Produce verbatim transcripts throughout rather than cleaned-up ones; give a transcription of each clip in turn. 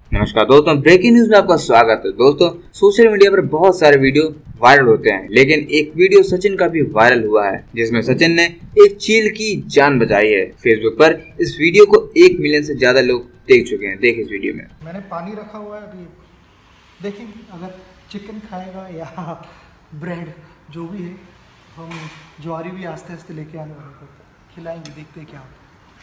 नमस्कार दोस्तों, breaking news में आपका स्वागत है। दोस्तों, सोशल मीडिया पर बहुत सारे वीडियो वायरल होते हैं, लेकिन एक वीडियो सचिन का भी वायरल हुआ है, जिसमें सचिन ने एक चील की जान बचाई है। फेसबुक पर इस वीडियो को एक मिलियन से ज्यादा लोग देख चुके हैं। देख इस वीडियो में। मैंने पानी रखा हुआ है, अभी देखेंगे अगर चिकन खाएगा या ब्रेड जो भी है, हम ज्वारी भी आस्ते आस्ते लेके आने वाले को खिलाएंगे, देखते हैं क्या होता है।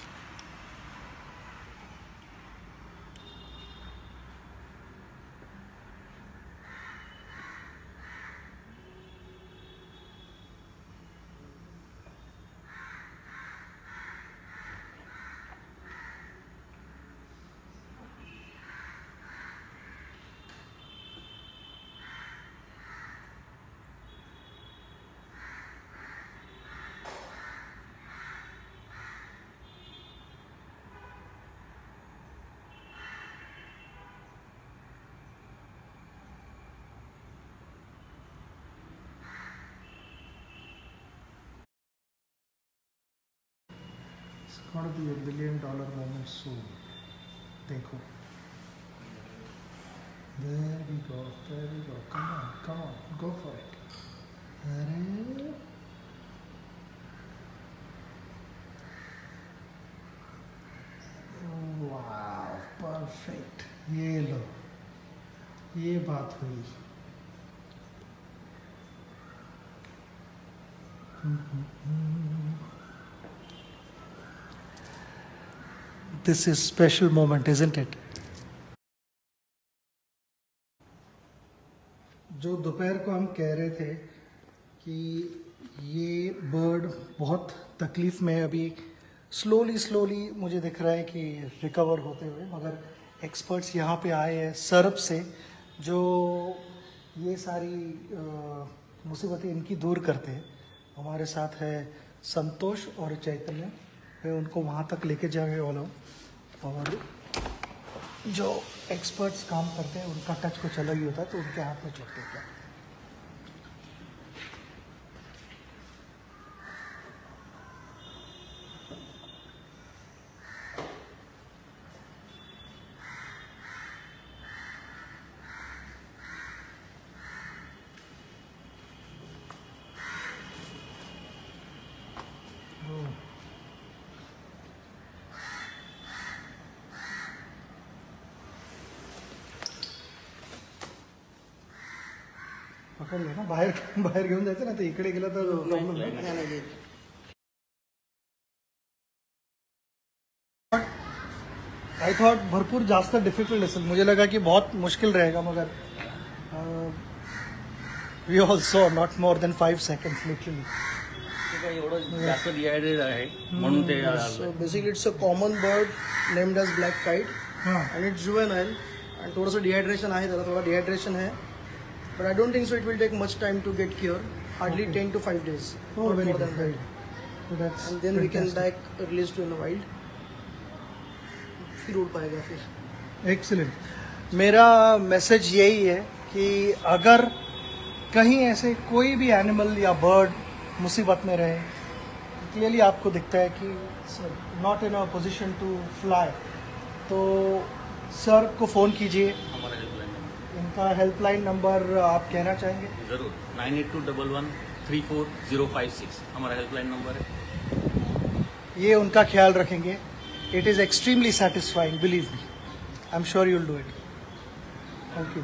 It's going to be a billion dollar moment soon. देखो, there we go, there we go. Come on, come on, go for it. अरे, wow, perfect. ये लो, ये बात हुई। This is special moment, isn't it? जो दोपहर को हम कह रहे थे कि ये बर्ड बहुत तकलीफ में, अभी स्लोली स्लोली मुझे दिख रहा है कि रिकवर होते हुए, मगर एक्सपर्ट्स यहाँ पे आए हैं सरब से, जो ये सारी मुसीबतें इनकी दूर करते हैं। हमारे साथ है संतोष और चैतन्य, मैं उनको वहाँ तक लेके जाने वाला हूँ, और जो एक्सपर्ट्स काम करते हैं उनका टच कुछ अलग ही होता है, तो उनके हाथ में छोड़ते हैं क्या। पकडलं ना, बाहेर बाहेर घेऊन जायचं ना, ते इकडे गेलं तर प्रॉब्लेम नाही। आई थॉट भरपूर जास्त डिफिकल्ट असेल, मुझे लगा कि बहुत मुश्किल रहेगा, मगर we all saw not more than five seconds literally. एवढं जास्त डिहायड्रेट आहे म्हणून ते so basically it's a common bird named as black kite, and it's juvenile, and थोडंसं डिहायड्रेशन आहे, त्याला थोड़ा डिहायड्रेशन है, but I don't think so it will take much time to get cured, hardly okay. ten to five days, oh, or very more than good. that. So that's and then fantastic. we can back release to in the wild, फिर उड़ पाएगा फिर। Excellent. मेरा message यही है कि अगर कहीं ऐसे कोई भी एनिमल या बर्ड मुसीबत में रहे, क्लियरली आपको दिखता है कि sir not in a position to fly, तो सर को फ़ोन कीजिए। इनका हेल्पलाइन नंबर आप कहना चाहेंगे? जरूर, nine eight two double one three four zero five six हमारा हेल्पलाइन नंबर है। ये उनका ख्याल रखेंगे। It is extremely satisfying, believe me, I am sure you will do it. Thank you.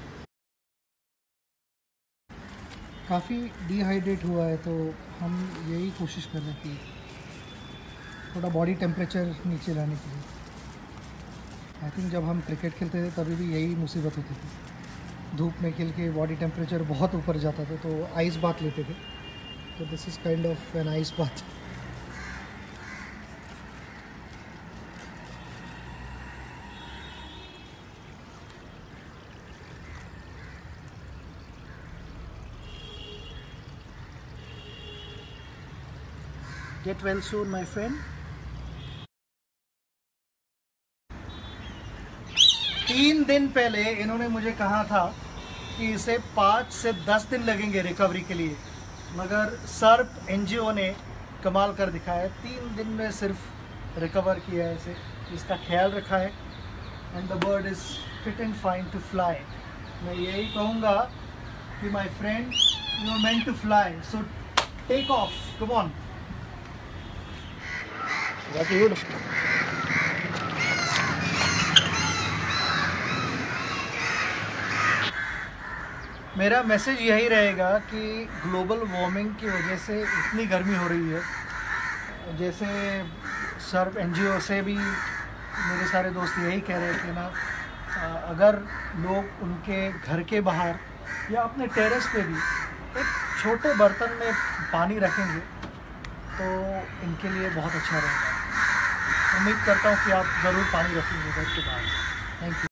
काफ़ी डिहाइड्रेट हुआ है, तो हम यही कोशिश कर रहे हैं कि थोड़ा बॉडी टेम्परेचर नीचे लाने के लिए। आई थिंक जब हम क्रिकेट खेलते थे तभी भी यही मुसीबत होती थी, धूप में खेल के बॉडी टेम्परेचर बहुत ऊपर जाता था, तो आइस बात लेते थे। तो this is kind of an ice बात। Get well soon my friend. तीन दिन पहले इन्होंने मुझे कहा था कि इसे पाँच से दस दिन लगेंगे रिकवरी के लिए, मगर सर्प एनजीओ ने कमाल कर दिखाया है। तीन दिन में सिर्फ रिकवर किया है इसे, इसका ख्याल रखा है, and the bird is fit and fine to fly. मैं यही कहूँगा कि my friend, you are meant to fly, so take off, come on. Good. मेरा मैसेज यही रहेगा कि ग्लोबल वार्मिंग की वजह से इतनी गर्मी हो रही है, जैसे सर्व एनजीओ से भी मेरे सारे दोस्त यही कह रहे थे ना, अगर लोग उनके घर के बाहर या अपने टेरेस पे भी एक छोटे बर्तन में पानी रखेंगे तो इनके लिए बहुत अच्छा रहेगा। उम्मीद करता हूँ कि आप ज़रूर पानी रखेंगे घर के बाहर। Thank you.